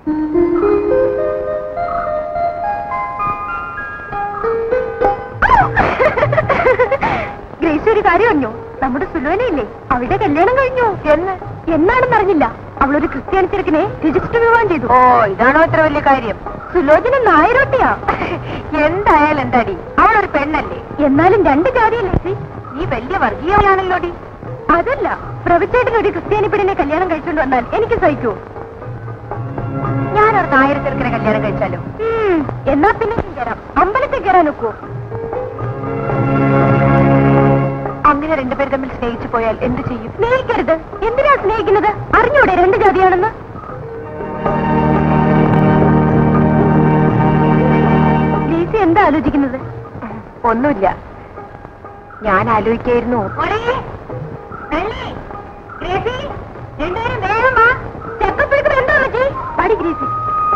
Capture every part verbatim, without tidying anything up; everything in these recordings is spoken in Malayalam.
ഗ്രേസി ഒരു കാര്യം അറിഞ്ഞോ? നമ്മുടെ സുലോനയില്ലേ, അവളുടെ കല്യാണം കഴിഞ്ഞു. എന്ന് എന്നാണെന്ന് അറിഞ്ഞില്ല. അവളൊരു ക്രിസ്ത്യാനി ചെറുക്കനെ രജിസ്റ്റർ വിവാഹം ചെയ്തു. ഓ, ഇതാണോ ഇത്ര വലിയ കാര്യം? സുലോചന നായരോട്ടിയാ. എന്തായാലും എന്താടി, അവളൊരു പെണ്ണല്ലേ. എന്നാലും രണ്ട് ജാതിയല്ലേ. നീ വലിയ വർഗീയമാണല്ലോടി. അതല്ല, പ്രവിച്ചേട്ടന് ഒരു ക്രിസ്ത്യാനി പെണ്ണിനെ കല്യാണം കഴിച്ചുകൊണ്ട് വന്നാൽ എനിക്ക് സഹിക്കൂ? ഞാനൊരു നായർ ചെറുക്കനെ കല്യാണം കഴിച്ചാലോ? എന്നാ പിന്നെ കയറാം. അമ്പലത്തിൽ കയറാൻ നോക്കൂ. അങ്ങനെ രണ്ടുപേർ തമ്മിൽ സ്നേഹിച്ചു പോയാൽ എന്ത് ചെയ്യും? സ്നേഹിക്കരുത്. എന്തിനാ സ്നേഹിക്കുന്നത്? അറിഞ്ഞൂടെ രണ്ട് ജാതിയാണെന്ന്? ഗ്രേസി എന്താ ആലോചിക്കുന്നത്? ഒന്നുമില്ല, ഞാൻ ആലോചിക്കായിരുന്നു. പടി ഗ്രേസി.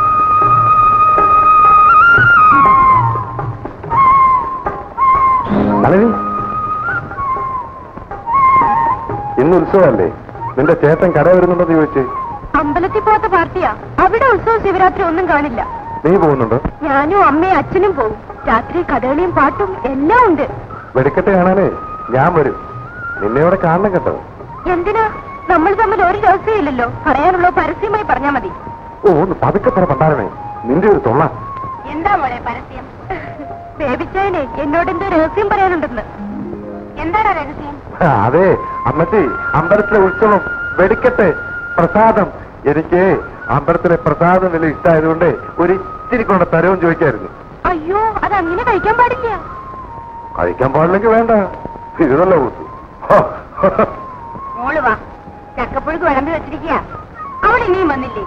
ഇന്ന് ഉത്സവമല്ലേ? നിന്റെ ചേട്ടൻ കട വരുന്നുണ്ടെന്ന് ചോദിച്ചേ. അമ്പലത്തിൽ പോകാത്ത പാർട്ടിയാ. അവിടെ ഉത്സവം ശിവരാത്രി ഒന്നും കാണില്ല. നീ പോകുന്നുണ്ടോ? ഞാനും അമ്മയും അച്ഛനും പോകും. രാത്രി കഥകളിയും പാട്ടും എല്ലാം ഉണ്ട്. വെടിക്കെട്ട് കാണാനേ ഞാൻ വരും. നിന്നെ അവിടെ കാണണം കേട്ടോ. എന്തിനാ? നമ്മൾ തമ്മിൽ ഒരു രഹസ്യമില്ലല്ലോ. പറയാനുള്ള പരസ്യമായി പറഞ്ഞാ മതി. ഓ, ഒന്ന് പതുക്കെ പറ പണ്ടാരണേ. നിന്റെ ഒരു തൊള്ള. എന്താ മോളെ പരസ്യം? ബേബിച്ചായനെ എന്നോട് എന്തോ രഹസ്യം പറയാനുണ്ടെന്ന്. എന്താണ് രഹസ്യം? അതെ അമ്മച്ചി, അമ്പലത്തിലെ ഉത്സവം, വെടിക്കെട്ട്, പ്രസാദം. എനിക്ക് അമ്പലത്തിലെ പ്രസാദം വലിയ ഇഷ്ടമായതുകൊണ്ട് ഒരു ഇച്ചിരി കൊണ്ട് തരവും ചോദിക്കായിരുന്നു. അയ്യോ, അത് അങ്ങനെ കഴിക്കാൻ പാടില്ല. കഴിക്കാൻ പാടില്ലെങ്കിൽ വേണ്ട. ഇരുന്നല്ല കൂത്തു. മോള് വാ, ചക്കപ്പുഴുക്ക് വിളമ്പി വെച്ചിരിക്കുക. അവൾ ഇനിയും വന്നില്ലേ?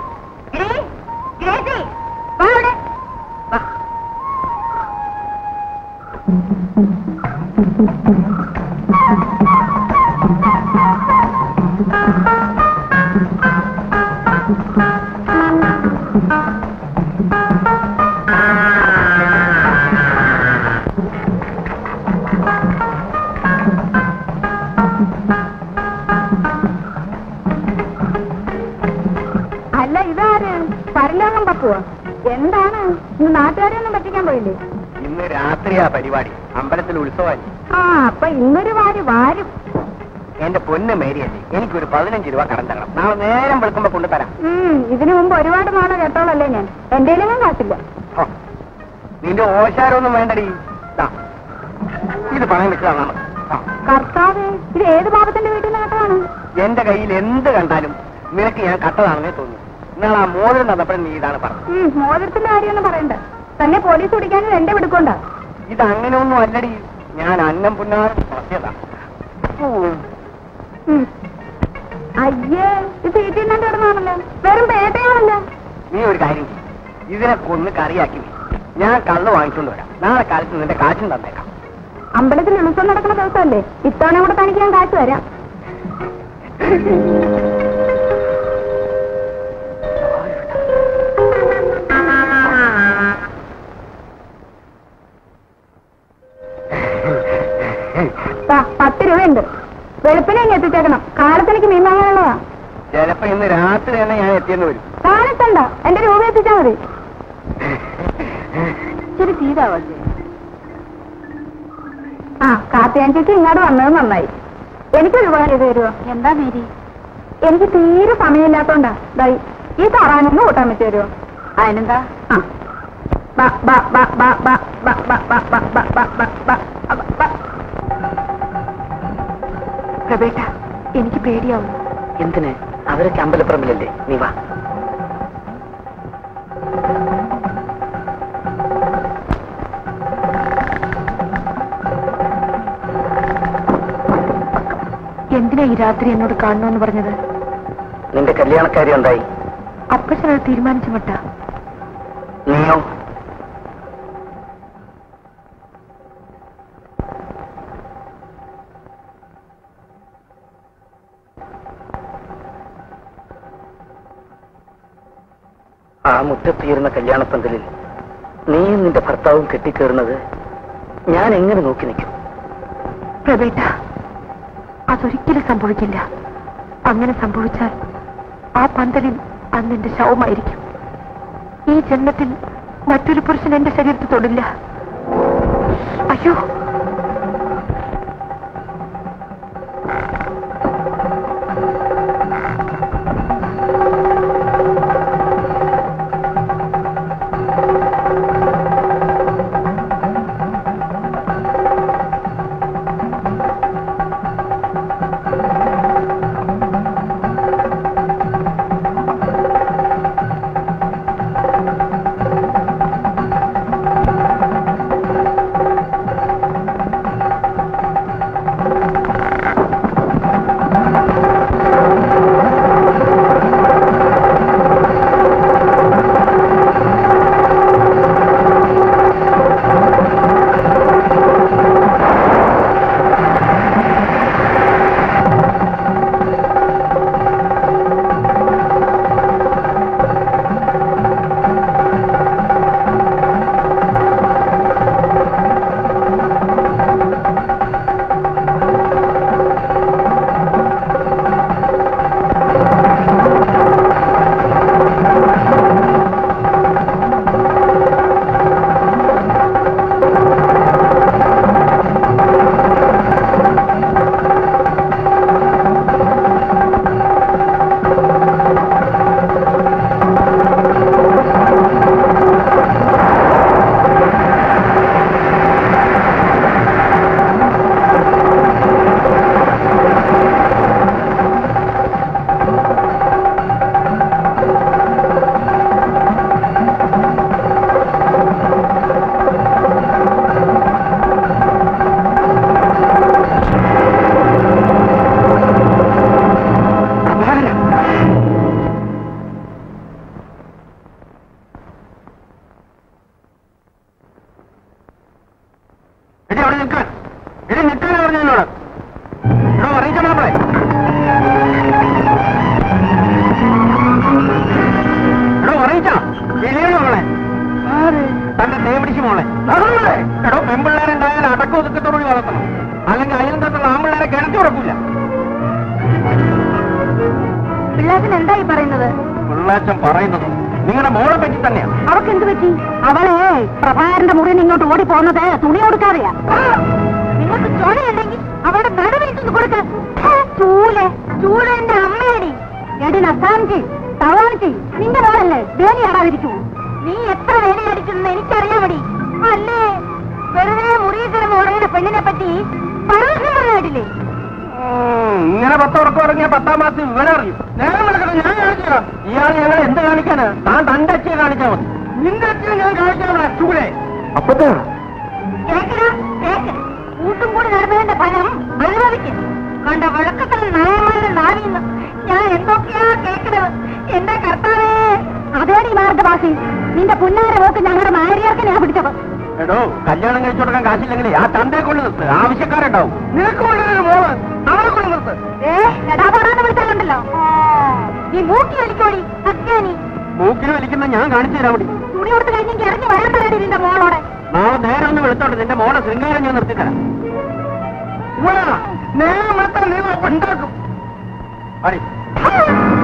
അല്ല, ഇതാര്? പരലോകം പപ്പുവോ? എന്താണ് ഇന്ന് നാട്ടുകാരെയൊന്നും പറ്റിക്കാൻ പോയില്ലേ? ഇന്ന് രാത്രിയാ പരിപാടി. അമ്പലത്തിൽ ഉത്സവം. ആ, അപ്പൊ ഇന്നൊരു വാര് വാരും. എന്റെ പൊന്ന് മേരിയല്ലേ, എനിക്കൊരു പതിനഞ്ച് രൂപ കടം തരണം. നാളെ നേരം വെളുക്കുമ്പോ കൊണ്ടുതരാം. ഇതിനു മുമ്പ് ഒരുപാട് നാളെ കേട്ടോളല്ലേ ഞാൻ. എന്റെ കയ്യിലും കാട്ടില്ല. നിന്റെ ഓശാരൊന്നും വേണ്ടടി. ഇത് പണയം വെച്ചതാണ്. കർത്താവേ, ഇത് ഏത് പാപത്തിന്റെ വീട്ടിൽ നിന്ന് കേട്ടതാണ്? എന്റെ കയ്യിൽ എന്ത് കണ്ടാലും നിനക്ക് ഞാൻ കട്ടതാണെന്നേ തോന്നുന്നു. നിങ്ങൾ ആ മോതിരം തന്നപ്പോഴും നീ ഇതാണ് പറഞ്ഞത്. മോതിരത്തിന്റെ കാര്യമൊന്നും പറയണ്ട. തന്നെ പോലീസ് പിടിക്കാനും എന്റെ വിടുക്കൊണ്ട. ഇത് അങ്ങനെയൊന്നും അല്ലടി. ഞാൻ അന്നം പുന്നാരം പറഞ്ഞതാ. അയ്യേ, ഇത് തീറ്റിന്നാണ്ട് കിടന്നാണല്ലോ. വെറും പേട്ടയാണല്ലോ. നീ ഒരു കാര്യം, ഇതിനെ കൊന്ന് കറിയാക്കി ഞാൻ കള്ള് വാങ്ങിച്ചോണ്ട് വരാം. നാളെ കാലത്ത് നിന്റെ കാശും തന്നേക്കാം. അമ്പലത്തിൽ ഉത്സവം നടക്കുന്ന ദിവസമല്ലേ? ഇത്തവണ കൂടെ തനിക്ക് ഞാൻ കാശ് തരാം. പത്ത് രൂപയുണ്ട്. വെളുപ്പിനെ ഇങ്ങ് എത്തിച്ചേക്കണം. കാലത്തെനിക്ക് മീൻ വാങ്ങാനുള്ളതാ. ചിലപ്പോ ഇന്ന് രാത്രി തന്നെ ഞാൻ എത്തിയെന്ന് വരും. കാലത്തണ്ട, എന്റെ രൂപ എത്തിച്ചാ മതി. ശരി, തീരാവല്ലേ? ആ, കാത്തിയാഞ്ചേച്ചി ഇങ്ങോട്ട് വന്നത് നന്നായി. എനിക്കൊരു ഉപകാരം ചെയ്ത് തരുമോ? എന്താ മേരി? എനിക്ക് തീരെ സമയമില്ലാത്തോണ്ടാ. ദായി ഈ താറാനൊന്ന് കൂട്ടാൻ പറ്റി തരുമോ? അതിനെന്താ? പ്രബേട്ട, എനിക്ക് പേടിയാവും. എന്തിന്? അവരൊക്കെ അമ്പലപ്പറമ്പിലല്ലേ. നീ വാ. എന്തിനാ ഈ രാത്രി എന്നോട് കാണണമെന്ന് പറഞ്ഞത്? നിന്റെ കല്യാണക്കാരി എന്തായി? അപ്പച്ചനത് തീരുമാനിച്ചു മട്ട. നീയോ? ആ മുറ്റത്തുയരുന്ന കല്യാണപ്പന്തലിൽ നീയും നിന്റെ ഭർത്താവും കെട്ടിക്കേറുന്നത് ഞാൻ എങ്ങനെ നോക്കി നിൽക്കും? പ്രബേട്ട, അതൊരിക്കലും സംഭവിക്കില്ല. അങ്ങനെ സംഭവിച്ചാൽ ആ പന്തലിൽ അന്ന് എന്റെ ശവമായിരിക്കും. ഈ ജന്മത്തിൽ മറ്റൊരു പുരുഷൻ എന്റെ ശരീരത്തിൽ തൊടില്ല. അയ്യോ, എന്തായി പറയുന്നത്? പറയുന്നത് നിങ്ങളുടെ മോളെ പറ്റി തന്നെയാണ്. അവർക്ക് എന്ത് പറ്റി? അവളെ പ്രഭാകരന്റെ മുറിയിൽ നിന്ന് ഇങ്ങോട്ട് ഓടി പോകുന്നത് തുണി കൊടുക്കാതെയാ. നിങ്ങൾക്ക് ചോരയുണ്ടെങ്കിൽ അവളുടെ നടുവിലിട്ടൊന്ന് കൊടുക്ക. ചൂല് ചൂല് എന്റെ അമ്മയടി. എടി നസാൻജി തവാൻജി, നിന്റെ മോളല്ലേ വേലി ആടാതിരിക്കൂ. നീ എത്ര വേലി അടിച്ചെന്ന് എനിക്കറിയാൻ മതി. അല്ലേ വെറുതെ മുറിയിൽ കിടന്ന് ഓടുന്ന പെണ്ണിനെ പറ്റി പരസ്യം പറഞ്ഞിട്ടില്ലേ? ഇങ്ങനെ പത്തുറക്കം ഇറങ്ങിയ പത്താം മാസം ഇവനെ അറിയും. നേരം നടക്കണം, ഞാൻ കാണിച്ചു. ഇയാൾ ഞങ്ങൾ എന്ത് കാണിക്കാന്? താൻ തന്റെ അച്ഛയെ കാണിച്ചാൽ മതി. നിന്റെ അച്ഛനെ ഞാൻ കാണിക്കാൻ ചൂടെ. അപ്പത്താ കൂട്ടും കൂടി നടന്നതിന്റെ ഫലം അനുഭവിക്കും. കണ്ട വഴക്കത്തിൽ നായന്മാരുടെ നാവിന്ന് ഞാൻ എന്തൊക്കെയാ കേൾക്കണത്? എന്റെ കർത്താവേ, അതേടി മാർഗഭാഷി, നിന്റെ പുന്നാരെ പോക്ക് ഞങ്ങളുടെ നായരിയർക്ക് ഞാൻ പിടിച്ചത്. എടോ, കല്യാണം കഴിച്ചു കൊടുക്കാൻ കാശില്ലെങ്കിൽ ആ ചന്തയെ കൊണ്ട് നിർത്ത്, ആവശ്യക്കാരുണ്ടാവും. നിനക്ക് കൊണ്ടൊരു മോള് അവളെ കൊണ്ട് നിർത്ത്. ഏ എടാപടാന്ന് വിളിച്ചാലുണ്ടല്ലോ, നീ മൂക്കി വലിക്കോടി അജ്ഞാനി. മൂക്കിന് വലിക്കുന്ന ഞാൻ കാണിച്ചു തരാൻ മതി. തുണി കൊടുത്ത് കഴിഞ്ഞെങ്കിൽ ഇറങ്ങി വരാൻ പറയടി നിന്റെ മോളോടെ. നാളെ നേരെ ഒന്ന് വിളിച്ചോട്ടെ, നിന്റെ മോളെ ശൃംഗാരം ഞാൻ നിർത്തിത്തരാം. നേരെ നിർത്താൻ നീ ഉണ്ടാക്കും.